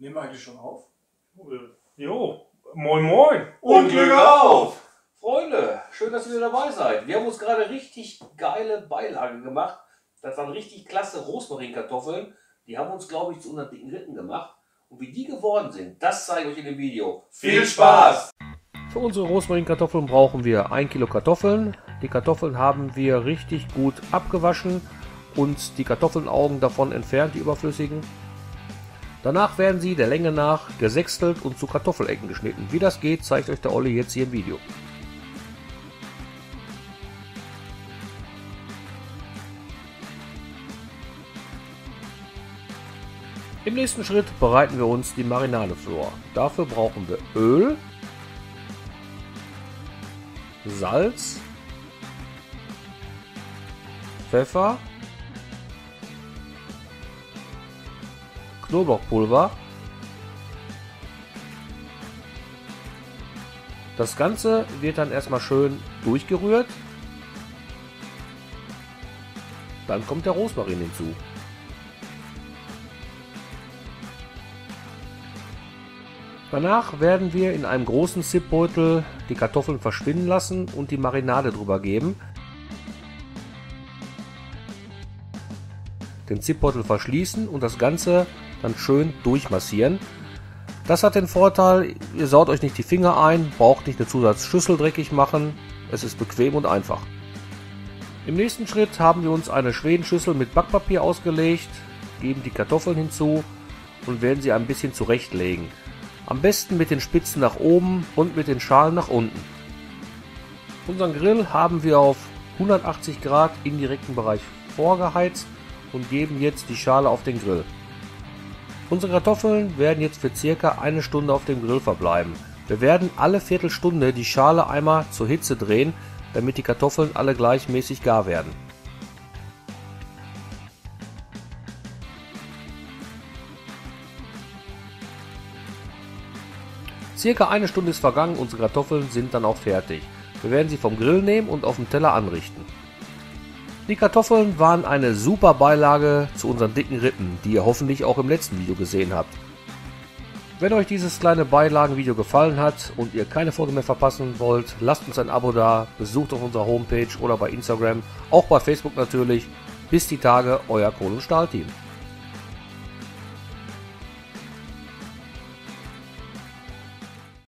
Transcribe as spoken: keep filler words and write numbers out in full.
Nehmen wir eigentlich schon auf? Jo, moin moin. Und Glück auf! Freunde, schön, dass ihr wieder dabei seid. Wir haben uns gerade richtig geile Beilage gemacht. Das waren richtig klasse Rosmarinkartoffeln. Die haben uns, glaube ich, zu unseren dicken Ritten gemacht. Und wie die geworden sind, das zeige ich euch in dem Video. Viel Spaß! Für unsere Rosmarinkartoffeln brauchen wir ein Kilo Kartoffeln. Die Kartoffeln haben wir richtig gut abgewaschen und die Kartoffelaugen davon entfernt, die überflüssigen. Danach werden sie der Länge nach gesechstelt und zu Kartoffelecken geschnitten. Wie das geht, zeigt euch der Olli jetzt hier im Video. Im nächsten Schritt bereiten wir uns die Marinade vor. Dafür brauchen wir Öl, Salz, Pfeffer, Knoblauchpulver. Das Ganze wird dann erstmal schön durchgerührt. Dann kommt der Rosmarin hinzu. Danach werden wir in einem großen Zipbeutel die Kartoffeln verschwinden lassen und die Marinade drüber geben. Den Zipbeutel verschließen und das Ganze dann schön durchmassieren. Das hat den Vorteil, ihr saut euch nicht die Finger ein, braucht nicht eine Zusatzschüssel dreckig machen. Es ist bequem und einfach. Im nächsten Schritt haben wir uns eine Schwedenschüssel mit Backpapier ausgelegt, geben die Kartoffeln hinzu und werden sie ein bisschen zurechtlegen. Am besten mit den Spitzen nach oben und mit den Schalen nach unten. Unseren Grill haben wir auf hundertachtzig Grad im direkten Bereich vorgeheizt und geben jetzt die Schale auf den Grill. Unsere Kartoffeln werden jetzt für circa eine Stunde auf dem Grill verbleiben. Wir werden alle Viertelstunde die Schale einmal zur Hitze drehen, damit die Kartoffeln alle gleichmäßig gar werden. Circa eine Stunde ist vergangen, unsere Kartoffeln sind dann auch fertig. Wir werden sie vom Grill nehmen und auf dem Teller anrichten. Die Kartoffeln waren eine super Beilage zu unseren dicken Ritten, die ihr hoffentlich auch im letzten Video gesehen habt. Wenn euch dieses kleine Beilagenvideo gefallen hat und ihr keine Folge mehr verpassen wollt, lasst uns ein Abo da, besucht auf unserer Homepage oder bei Instagram, auch bei Facebook natürlich. Bis die Tage, euer Kohl- und Stahl-Team.